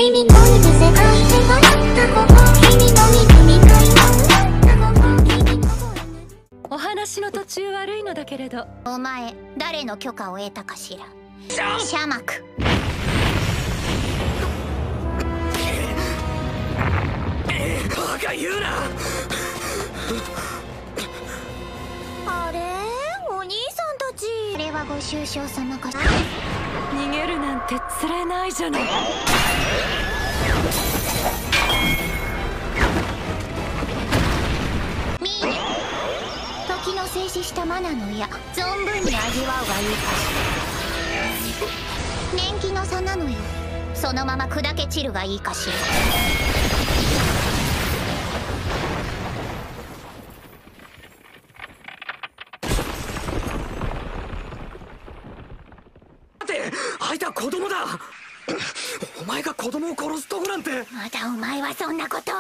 君のいる世界で笑ったここ、君の見る未来の笑ったここ、君のお話の途中悪いのだけれど。 お前誰の許可を得たかしら。シャマク。 バカ言うな。 あれ、お兄さんたち。これはご愁傷様かしら。 逃げるなんてつれないじゃない。 ミーネ、時の静止したマナの矢存分に味わうがいいかしら。年季の差なのよ。そのまま砕け散るがいいかしら。 あいつは子供だ。お前が子供を殺すとこなんて。 まだお前はそんなことを。